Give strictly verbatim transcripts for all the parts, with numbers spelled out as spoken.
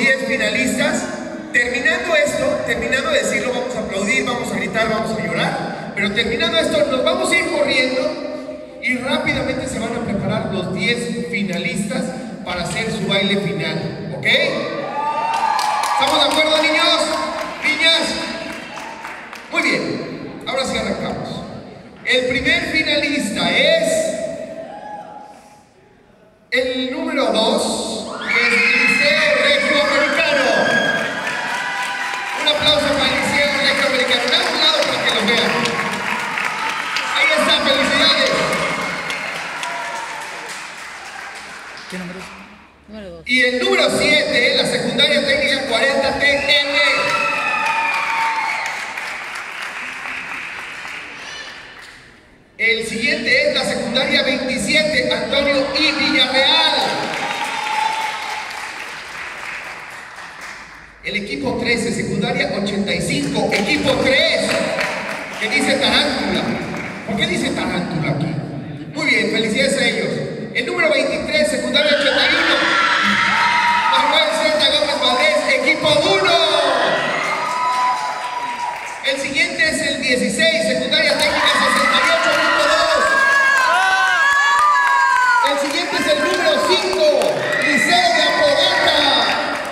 diez finalistas. Terminando esto, terminando de decirlo, vamos a aplaudir, vamos a gritar, vamos a llorar. Pero terminando esto, nos vamos a ir corriendo y rápidamente se van a preparar los diez finalistas para hacer su baile final. ¿Ok? ¿Estamos de acuerdo, niños? ¿Niñas? Muy bien. Ahora sí arrancamos. El primer finalista es el número dos, que es Liceo Regioamericano. Un aplauso para el Liceo Regioamericano. Da un lado para que lo vean. Ahí está, felicidades. ¿Qué número es? Número dos. Y el número siete, la secundaria técnica cuarenta T M. El siguiente es la secundaria veintisiete, Antonio I. Villarreal. El equipo trece, secundaria ochenta y cinco, equipo tres, que dice tarántula. ¿Por qué dice tarántula aquí? Muy bien, felicidades a ellos. El número veintitrés, secundaria ochenta y uno, Manuel Celta Gómez Valdés, equipo uno. El siguiente es el dieciséis, secundaria técnica sesenta y ocho, equipo dos. El siguiente es el número cinco, Liceo de Apodaca.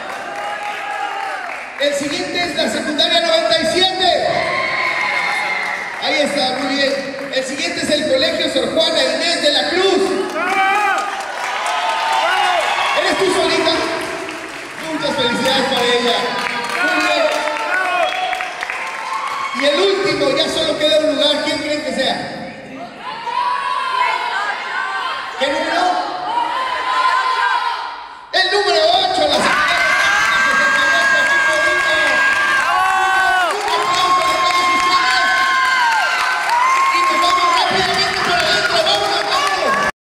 El siguiente es la secundaria noventa y siete. Ahí está, muy bien. El siguiente es el colegio Sor Juana Inés de la Cruz.